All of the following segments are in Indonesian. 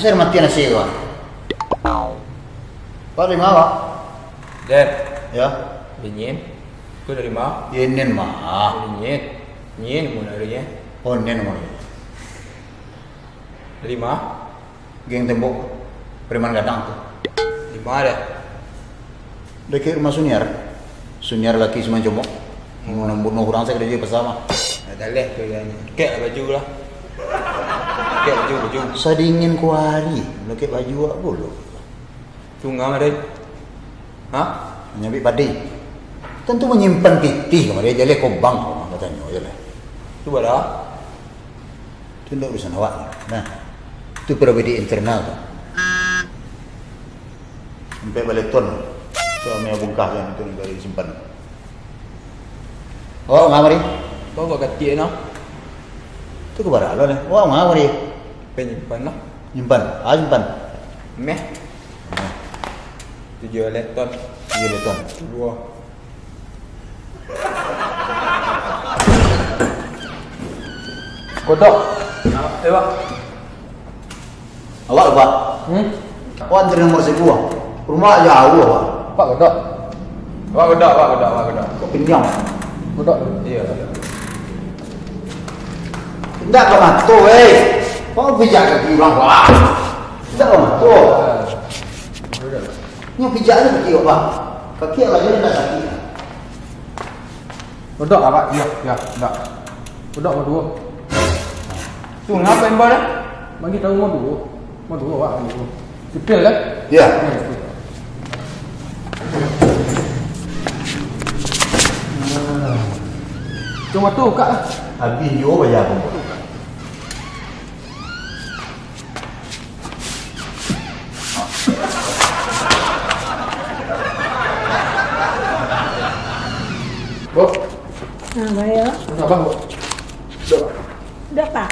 Saya mati nasi Pak. Pak dari mana Pak? Dad. Ya. Dingin. Kau dari mana? Inen mah. Dingin. Dingin mau dari nya. Oh nen mau. Dari mana? Geng tembok. Preman gadang tuh. Di mana dah? Dekat rumah Suniar. Suniar laki cuma jomok. Mau bunuh orang saya kerja bersama. Dah leh tu dah ni. Kek baju lah. Kek baju. Saya dingin kuari. Dekat baju apa dulu? Tunggang ada. Hah? Nyambi padi. Tentu menyimpan pitih kemarin dia jale kobang katanya jale. Tu berapa? Itu ndak urusan awak. Nah, itu pribadi internal tuh. Sampai baleton. Suami bungkah yang itu dari simpan. Oh, ngamari. Kau kau kati na? Itu kebarang lo nih. Oh, ngamari. Penyimpan lah. Nyimpan. Ah, nyimpan. Meh. 7 ton. 7 ton. 2. Kodok. Pak. Awak Pak. Awak antri nomor 10. Rumah jauh Pak. Pak kodok. Pak kodok. Kok pinjam? Kodok. Iya. Tidak kau matu, kau bijak kaki ulang Pak. Tidak kau matu. Ini bijaknya kaki Pak. Kaki lagi tidak sakit. Kodok apa? Iya, enggak. Kodok mau 2. Tu ngapa embal dah? Bagi tahu mau 2. Mau 2 Pak. Sipil kan? Ya. Cuma tu kak lah. Habis yo bayar pun. Bo. Nah, bayo. Apa, Bo? Udah, Pak.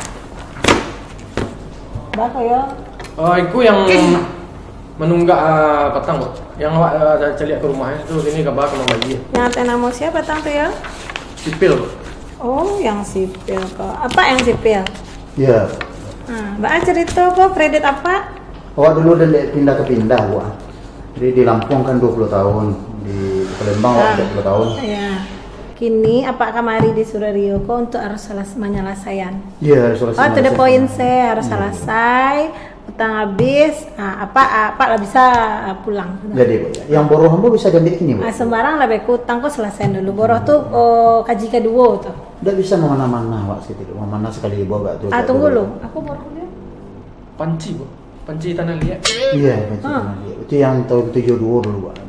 Bah kayo. Itu yang menunggak petang, Bu. Yang awak cari ke rumahnya itu sini kabar sama bayi. Yang atas nama siapa tang tuh ya? Sipil, Bu. Oh, yang sipil kok. Apa yang sipil? Ya. Nah, Mbak cerita kok kredit apa? Awak dulu udah pindah ke pindah, Wak. Jadi di Lampung kan 20 tahun, di Palembang awak 20 tahun. Iya. Kini apa kamari di Surario kok untuk harus menyelesaikan? Iya, selesai. Oh, to the point saya harus selesai, utang habis, apa lah bisa pulang. Jadi, Bu, yang boroh hamba bisa diambil kini, Bu. Sembarang lah beku utang kok selesai dulu. Boroh tuh kaji kedua tuh. Tidak bisa mana-mana, Wak, seperti itu. Mana sekali bawa tuh. Tunggu lu, aku baru lihat. Panci, Bu. Panci tanah liat. Iya, panci. Itu yang tahun 72 dulu, Wak.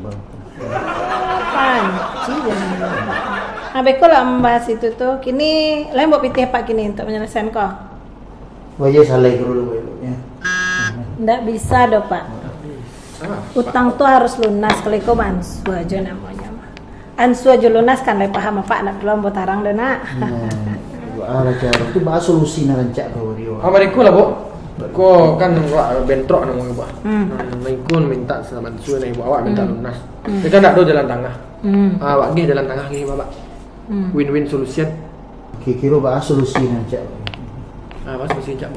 Panci jangan. Nah, beko lah membahas itu tuh. Kini, lain buat pitih Pak kini untuk menyelesaikan kok. Wajah salah dulu, ya. Nggak bisa doh Pak. Utang tuh harus lunas. Kalau kau ansu aja namanya. Ansu aja lunas kan, lah paham Pak. Nak belum buat tarang deh nak. Nah, cara itu bahas solusi narancak kau dia. Abariku lah, Bu. Kau kan bentrok nama Bu. Maikun minta selamat suwe nih Bu. Awak minta lunas. Kita nak do jalan tengah. Awak gini jalan tengah gini Bapak. Win-win solution. Kira bahas solusi narancak. Apa solusi cak Bu?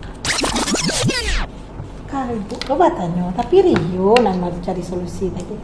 Kali Bu, kau tanya. Tapi Rio nama cari solusi tadi.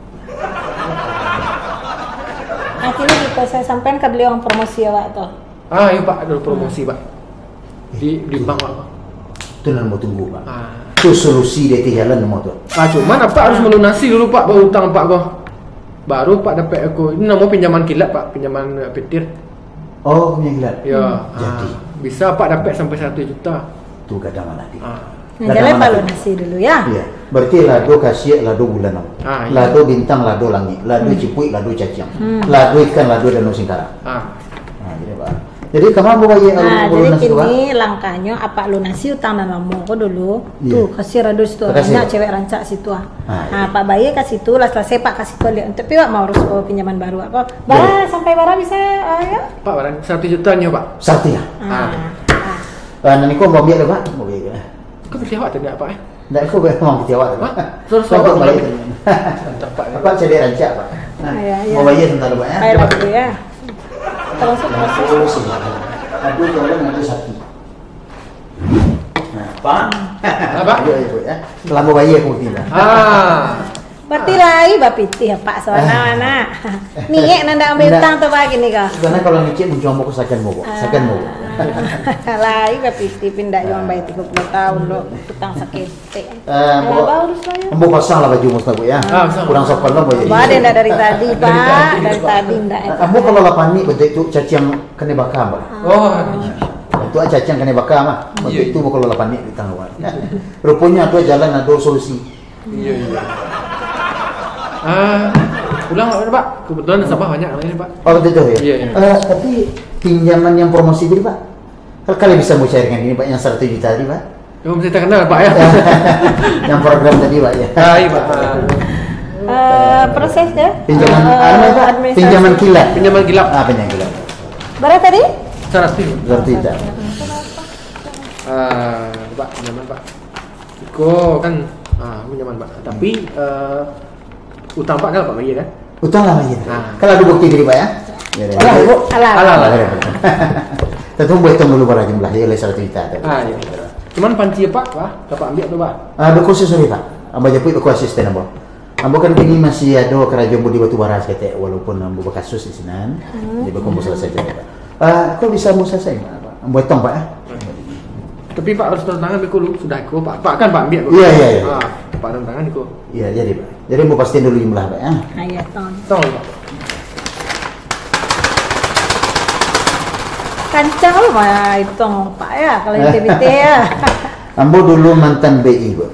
Akhirnya kita saya sampaikan ke beliau yang promosi awak tuh. Iya Pak, ada promosi Pak. Di bank Pak. Itu yang mau tunggu, Pak. Itu solusi dia jalan mau tuh. Cuman apa harus melunasi dulu Pak baru utang Pak kok. Baru Pak dapat aku. Ini nama pinjaman kilat Pak, pinjaman petir. Oh, punya kilat. Ya. Jadi bisa Pak dapat sampai 1 juta. Tuh kadang mana dia. Nah, jalan Pak lunasi dulu ya. Iya. Berarti lado kasih, lado bulan nama. Iya. Lado bintang, lado langit, lado cipuik, lado cacing. Lado ikan, lado danau singkara. Nah, jadi Pak. Jadi kamu mau bayar jadi kini langkahnya apa lunasi utang dan lamo kok dulu. Tuh kasih rado situ banyak cewek rancak situ Nah, Pak Bayi kasih itu lah selesai Pak kasih tuh lihat. Tapi Pak mau harus pinjaman baru kok. Sampai bara bisa ya? Pak barang 1 jutanya Pak. 1 ya. Nanti kau mau biar Pak? Mau biar. Kau berjawab tidak Pak? Tidak, aku memang kecewa Pak. Terus Pak bayar. Pak. Apa cedek rancak Pak? Mau bayar sebentar Pak ya? Bayar dulu ya. Terus Aduh, jalan nanti sakit. Pak. Apa? Ayo ya. Lambo bayi aku tidak. Berarti lagi bapiti ya Pak soalnya mana? Nih nanda ambil utang tuh Pak gini kah? Karena kalau ngicip mencoba aku sakan mau, sakan mau. Lagi bapiti pindah jual bayi 30 tahun lo utang sakit. Ambo pasang lah baju musta Bu ya. Kurang sopan lah baju. Ada ndak dari tadi Pak, dari tadi ndak. Ambo kalau lapan ni betul itu caci yang kena bakar Pak. Oh. Itu aja caci yang kena bakar mah. Betul itu kalau lapan ni di tanggungan. Rupanya tu jalan ada solusi. Iya. Pulang nggak Pak? Kebetulan nasabah banyak ini Pak. Oh betul ya. Iya. Tapi pinjaman yang promosi tadi Pak, kalian bisa mau cairkan ini Pak yang 1 juta tadi Pak? Kamu mesti terkenal Pak ya. Yang program tadi Pak ya. Iya Pak. Prosesnya? Pinjaman Pak? Pinjaman kilat. Pinjaman kilap. Pinjaman kilat. Berapa tadi? 100 juta. Pak pinjaman Pak. Iko kan pinjaman Pak. Tapi utang Pak kan Pak bagi kan? Utang lah bagi. Kalau ada bukti dari Pak ya? Alah. Tentu boleh hitung dulu berapa jumlah ya oleh 100 juta. Iya. Cuman panci Pak, dapat ambil tu Pak. Berkhusus sorry Pak. Ambo jepit aku asisten ambo. Ambo kan kini masih ada kerajaan budi batu bara kete walaupun ambo berkasus di sini. Jadi berkumpul selesai saja Pak. Kau bisa mau selesai Pak? Ambo hitung Pak ya. Tapi Pak harus tanda tangan dulu sudah aku Pak. Pak kan Pak ambil. Iya. Pak tanda tangan aku. Iya jadi Pak. Jadi mau pastiin dulu jumlah Pak ya. Iya Tong Pak. Kancang lo Pak itu Pak ya kalau BT ya. Ambo dulu mantan BI Pak.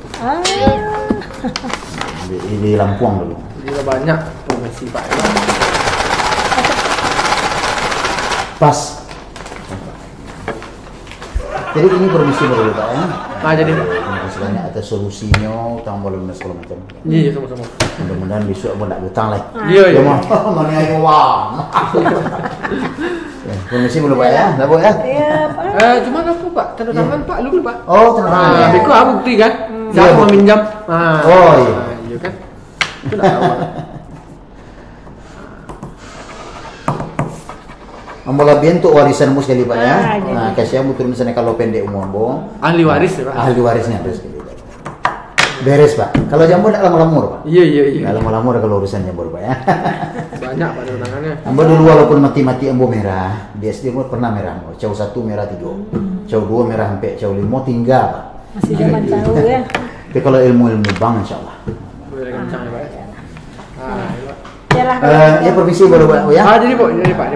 BI di Lampung dulu. Juga banyak profesi Pak. Pas. Jadi ini permisi baru Pak ya. Jadi misalnya ada solusinya, utang boleh lunas segala macam. Iya sama-sama. Mudah-mudahan besok abang tak utang lagi. Iya. Mana ayo wah. Permisi dulu Pak ya, dah Bu ya. Iya Pak. Cuma apa Pak? Tanda tangan Pak dulu Pak. Oh, tanda tangan. Beko bukti kan? Siapa mau minjam? Iya kan? Itu dah tahu. Ambo labian untuk warisan mus sekali Pak ya. Kasih ambo turun sana kalau pendek umum ambo. Ahli waris ya Pak. Ahli warisnya beres sekali. Beres Pak. Kalau jambu tak lama-lamur Pak. Iya. Tak lama-lamur kalau urusan jambu Pak ya. Banyak Pak tangannya. Ambo dulu walaupun mati-mati ambo merah, di SD ambo pernah merah. Cau 1 merah 3. Cau 2 merah sampai cau 5 tinggal Pak. Masih zaman tahu ya. Tapi kalau ilmu-ilmu bank insyaallah. Boleh kencang ya Pak. Ya permisi baru Pak ya. Jadi Pak, ini Pak.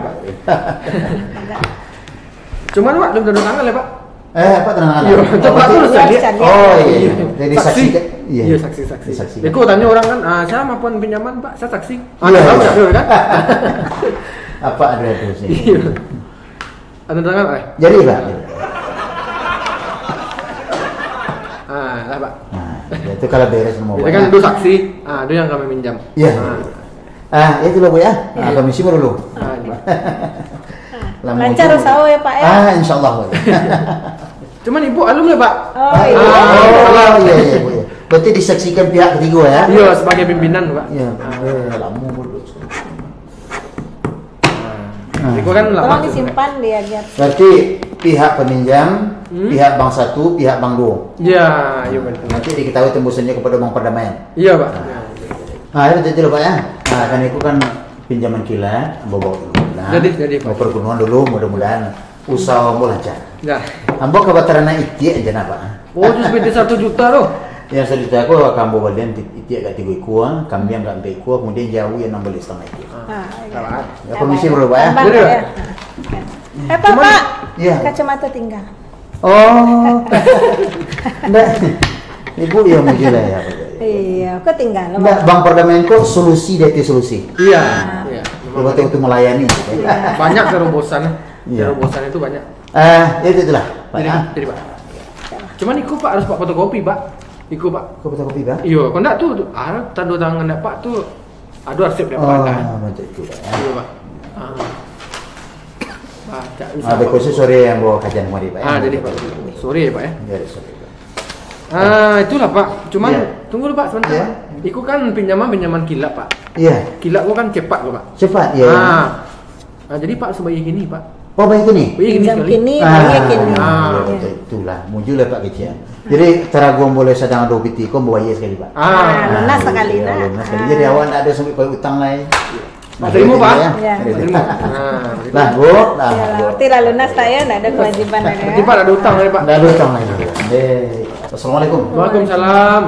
Cuman Pak belum tanda tangan ya Pak. Apa tanda tangan? Pak terus tadi. Oh iya. Jadi saksi. Iya saksi. Beko tanya orang kan, saya maupun pinjaman Pak, saya saksi. Tahu kan? Apa ada terusnya? Iya. Tanda tangan Pak. Jadi Pak. Lah Pak. Itu kalau beres semua. Itu kan itu saksi. Itu yang kami minjam. Iya. Itu loh Bu ya. Permisi dulu. Lancar usaha ya Pak ya. Insyaallah Bu. Cuman Ibu alum ya Pak. Iya Bu ya. Berarti disaksikan pihak ketiga ya. Iya, sebagai pimpinan Pak. Iya. Lama dulu. Itu kan lama. Tolong disimpan dia biar. Berarti pihak peminjam, pihak bank 1, pihak bank 2. Iya betul. Nanti diketahui tembusannya kepada bank perdamaian. Iya Pak. Itu betul Pak ya. Kan itu kan pinjaman kilat, bawa dulu. Jadi mau perkebunan dulu, mudah-mudahan usaha mau lancar. Ya. Ambo kebatarana itik aja Pak. Oh, terus bete 1 juta loh. Yang 1 juta aku kambo balian itik kat 3 kuah, kami yang kat 4 kuah, kemudian jauh yang 16,5 itu. Ya permisi bro Pak ya. Jadi Pak. Pak. Iya. Kacamata tinggal. Oh. Enggak. Ibu yang mau jelas ya Pak. Iya, kok tinggal. Enggak, bank perdamaian kok solusi dari solusi. Iya. Betul-betul melayani. Banyak terobosan. Iya. Terobosan itu banyak. Itulah Pak. Jadi Pak. Cuman ikut Pak harus Pak fotokopi Pak. Ikut Pak. Fotokopi Pak? Iya, kalau enggak tuh tanda tangan Pak tuh ada arsip dia Pak. Macam itu Pak. Iya Pak. Khusus sore yang bawa kajian kemari Pak. Jadi Pak. Sore ya Pak ya. Jadi sore. Itulah Pak. Cuman tunggu dulu Pak sebentar. Iku kan pinjaman kilat Pak. Iya. Kilat gua kan cepat gua Pak. Cepat ya. Jadi Pak sebagai gini Pak. Oh bayi kini. Jam kini, bayi kini. Ya, itulah muncul Pak Kecil. Jadi cara gua boleh sedang ada piti, kau bawa sekali Pak. Lunas sekali lah. Lunas sekali. Jadi awak tak ada sampai kau utang lain. Terima Pak. Terima. Nah, Bu. Berarti lah lunas lah ya, tak ada kewajiban lagi. Berarti Pak ada utang lagi Pak. Tak ada utang lagi. Assalamualaikum. Waalaikumsalam.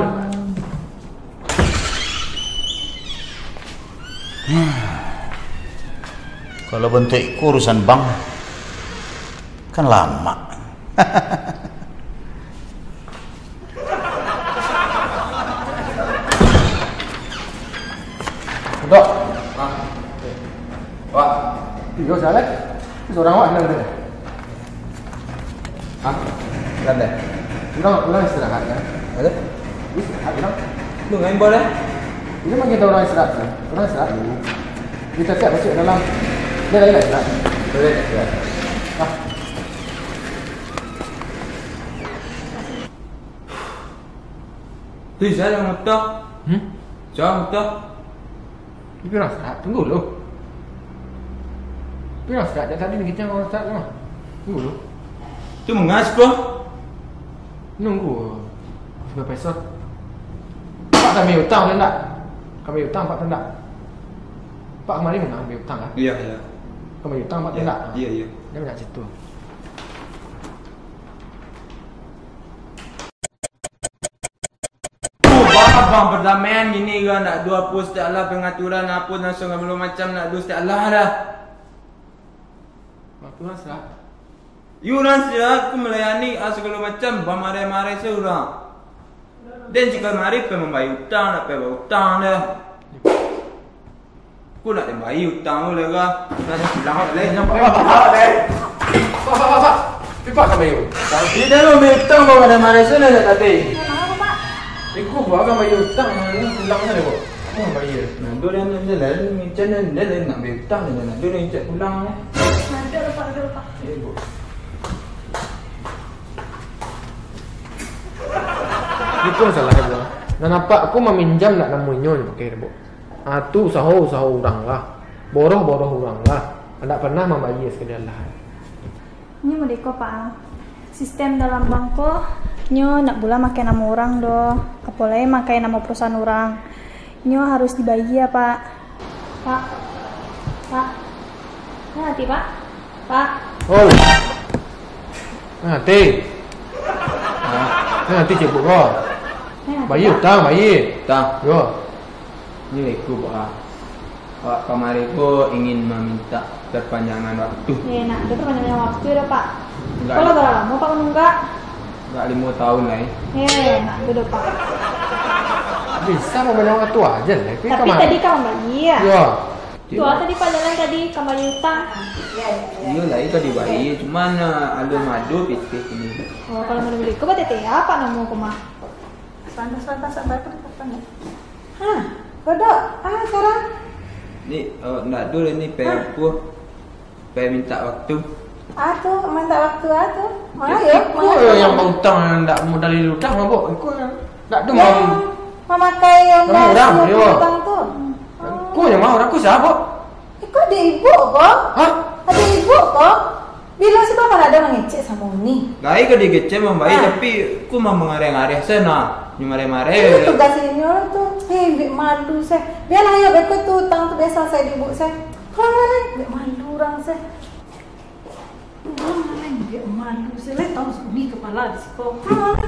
Kalau bentuk urusan bank kan lama. Dok. Wah, tiga jalan. Seorang awak hilang tadi. Hilang deh. Pulang istirahat kan? Ada? Istirahat hilang. Lu ngapain boleh? Ini memang kita orang istirahat kan? Orang istirahat dulu. Kita siap masuk dalam. Dia lagi istirahat. Boleh istirahat. Tu saya yang mutak. Saya mutak. Tapi orang istirahat, tunggu dulu. Tapi orang istirahat, tadi ni kita orang istirahat kan? Tunggu dulu. Tu mengas bro. Nunggu. Sudah pesos. Pak kami hutang ke tak? Kami hutang Pak tak? Pak kemarin mana ambil hutang kan? Iya. Kami hutang Pak tak? Iya. Dia nak situ. Bang perdamaian gini kan nak dua post tak lah pengaturan apa langsung belum macam nak dua tak lah dah. Waktu lah serah. Yuran siap aku melayani segala macam bamare-mare seorang. Dan jika mari pe membayar hutang nak pe hutang dah. Aku nak membayar hutang boleh ke? Nak pulang boleh. Pak. Pipa kami yuk. Dia dah membayar hutang bamare-mare sana dah tadi. Ikut buat akan bayar hutang pulang sana kok. Apa bayar? Nah, dua yang nak jalan macam mana dia nak bayar hutang dia nak. Dia nak cek pulang ni. Ada lupa. Itu masalah dia. Dan nampak aku meminjam nak namanya ni pakai bu. Tu sahur orang lah. Boroh orang lah. Anda pernah membayar sekali lah. Ini mau deko Pak. Sistem dalam bangko nyo nak pula makai nama orang doh. Apalagi makai nama perusahaan orang. Nyo harus dibayar Pak. Pak. Hati Pak. Oh. Nanti cebuk kau. Bayar hutang, bayar. Tak. Yo. Ini aku buat. Kemarin aku ingin meminta perpanjangan waktu. Nak ada perpanjangan waktu dah Pak. Enggak. Kalau berapa lama Pak menunggak? Enggak 5 tahun lah. Nak ada Pak. Bisa mau banyak waktu aja lah. Tapi tadi kamu bayar. Yo. Tua tadi Pak jalan tadi kembali hutang. Iya lah itu dibayar. Cuman ada madu pitih ini. Oh kalau mau beli, kau berarti apa nama kau mah? Pantas sampai apa? Kodok. Sekarang. Ni nak dulu ni aku minta waktu. Tuh, minta waktu tu. Mana Kau yang berhutang tak mau dalil hutang lah bu. Kau yang tak ada mau. Memakai yang orang hutang tu. Kau yang mau aku siapa? Kau ada ibu kok? Hah? Ada ibu kok? Bilang si bapak ada mengecek sama Uni. Gai ke digecek membayar tapi aku mau mengareh-areh sana. Mare-mare. Itu tugas ini orang tu. Bik malu saya. Biarlah ya beko tu hutang tu biasa saya di ibu saya. Kalau mana bik malu orang saya. Mana bik malu saya. Lihat tahu Uni kepala di situ.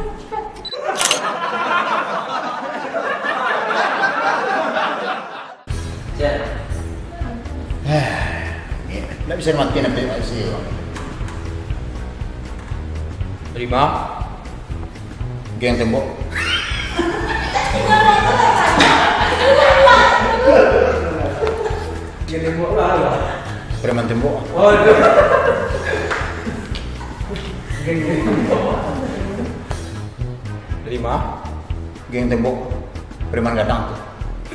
Nggak bisa mati nanti sih. Terima. Geng tembok. Geng tembok lah. Preman tembok. Oh. Geng tembok. Terima. Geng tembok. Preman gadang tuh.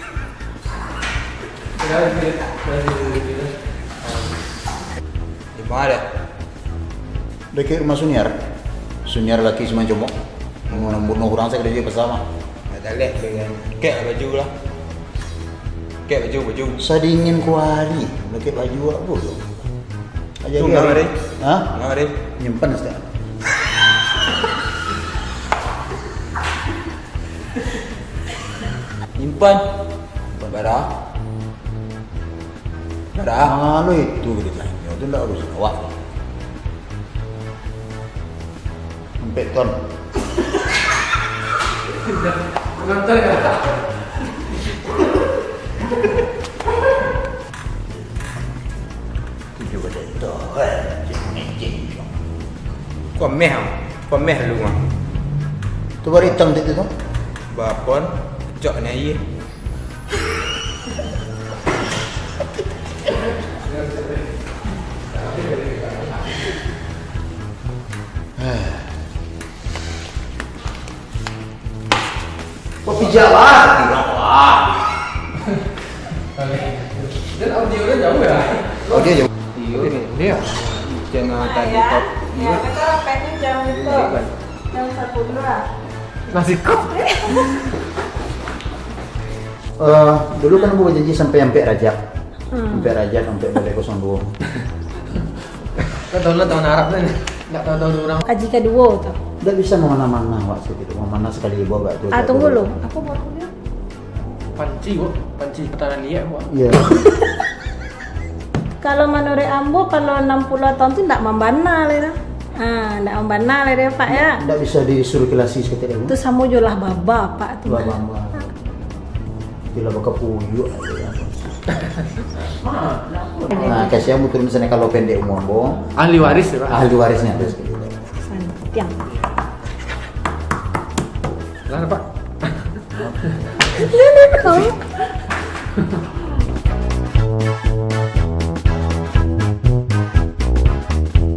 Di mana? Dekat rumah Sunyar. Sunyar laki cuma jomok. Mau bunuh orang saya kerja bersama. Tak leh dengan kek baju lah. Kek baju. Saya dingin kuari. Dekat baju apa tu? Aja Tuh, dia. nggak, Rin. Hah? Nggak, Rin. Nyimpen setiap. Nyimpan. Bara. Bara. Lu itu gitu kan. Itu enggak harus awak. Sampai ton. Nonton ya. Itu juga itu. Kau meh. Kau meh lu mah. Tu baru hitam itu tu. Bapon. Cok ni aye. Kau pijak lagi lah. Dan audionya jauh ya? Oh dia jauh. Dia. Jangan tadi kau. Ya, kita pengen jam itu. Jam 1 Nasi kok. Dulu kan gua janji sampai Rajak. Sampai Rajak sampai Balai 02. Kau tahu lah tahun Arab kan? Nggak tahu orang. Kaji kedua tuh. Tidak bisa mana-mana waktu itu. Mana sekali bawa tu. Tunggu lu. Aku baru lihat. Panci kok. Panci pertahanan liat kok. Iya. Kalau menurut Ambo kalau 60 tahun tu tak membana lah. Tak membana lah dia Pak ya. Tidak bisa disuruh kelasi seketika itu. Tu sama julah baba Pak tu. Baba. Bila bakal puyuh aja. Nah, kasih yang betul misalnya kalau pendek umur Ambo. Ahli waris ya Pak? Ahli warisnya terus gitu. Santiang. Lah Pak. Ini kau.